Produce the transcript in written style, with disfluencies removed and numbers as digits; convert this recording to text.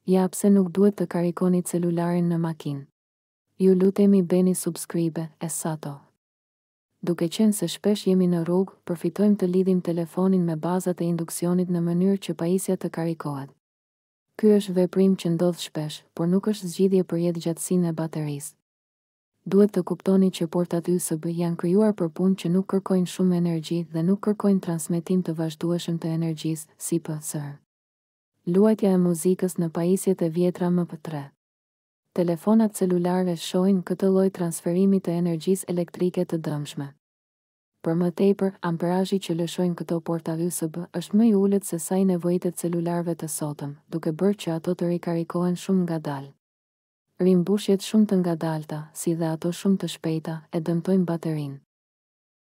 Ja pse nuk duhet të karikoni celularin në makinë. Ju lutemi bëni subscribe, Essato. Duke qenë se shpesh jemi në rrugë, përfitojmë të lidhim telefonin me bazat e induksionit në mënyrë që pajisja të karikohet. Ky është veprim që ndodh shpesh, por nuk është zgjidhje për jetëgjatësinë e baterisë. Duhet të kuptoni që portat USB janë krijuar për punë që nuk kërkojnë shumë energji dhe nuk kërkojnë transmetim të vazhdueshëm të energjisë, si PS. Luajtja e muzikës në pajisjet e vjetra MP3. Telefonat celulare shohin këtë lloj transferimi të energjisë elektrike të dëmshme. Për më tepër, amperazhi që lëshojnë këto porta USB është më i ulët se sa i nevojitet celularëve të sotëm, duke bërë që ato të rikarikohen shumë ngadalë. Rimbushjet shumë të ngadalta, si dhe ato shumë të shpejta, e dëmtojnë baterinë.